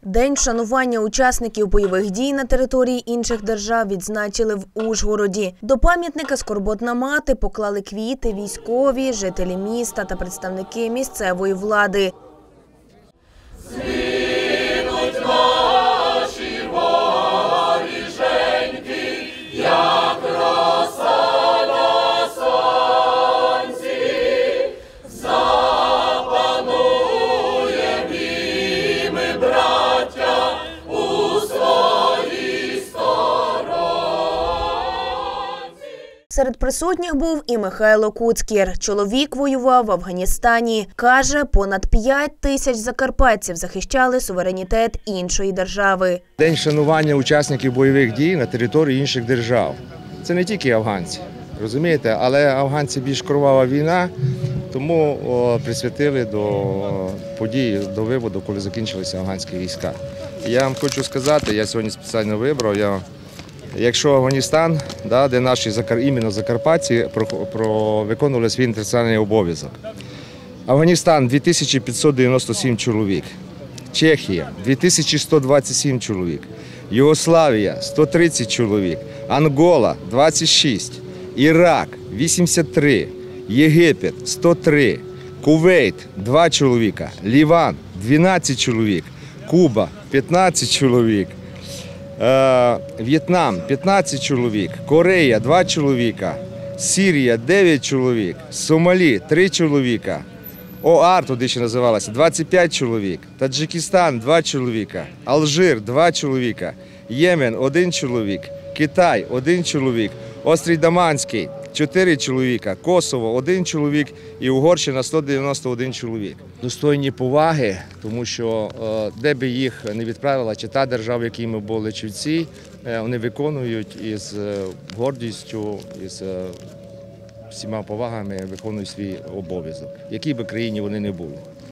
День вшанування учасників бойових дій на території інших держав відзначили в Ужгороді. До пам'ятника «Скорботна мати» поклали квіти військові, жителі міста та представники місцевої влади. Серед присутніх був і Михайло Куцкір. Чоловік воював в Афганістані. Каже, понад 5 тисяч закарпатців захищали суверенітет іншої держави. День вшанування учасників бойових дій на території інших держав. Це не тільки афганці, розумієте, але афганці більш кровава війна, тому присвятили до події, до виводу, коли закінчилися афганські війська. Я вам хочу сказати, я сьогодні спеціально вибрав, якщо Афганістан, де наші іменно закарпатці виконували свій інтернаціональний обов'язок. Афганістан – 2597 чоловік, Чехія – 2127 чоловік, Югославія – 130 чоловік, Ангола – 26, Ірак – 83, Єгипет – 103, Кувейт – 2 чоловіка, Ліван – 12 чоловік, Куба – 15 чоловік. В'єтнам – 15 чоловік, Корея – 2 чоловіка, Сирія – 9 чоловік, Сомалі – 3 чоловіка, ОАР туди ще називалося – 25 чоловік, Таджикистан – 2 чоловіка, Алжир – 2 чоловіка, Ємен – 1 чоловік, Китай – 1 чоловік, Острів Даманський – 4 чоловіка, Косово – 1 чоловік і Угорщина – 191 чоловік. Достойні поваги, тому що де би їх не відправила, чи та держава, в якій ми були, чи в цій, вони виконують із гордістю, із всіма повагами виконують свій обов'язок, в якій би країні вони не були.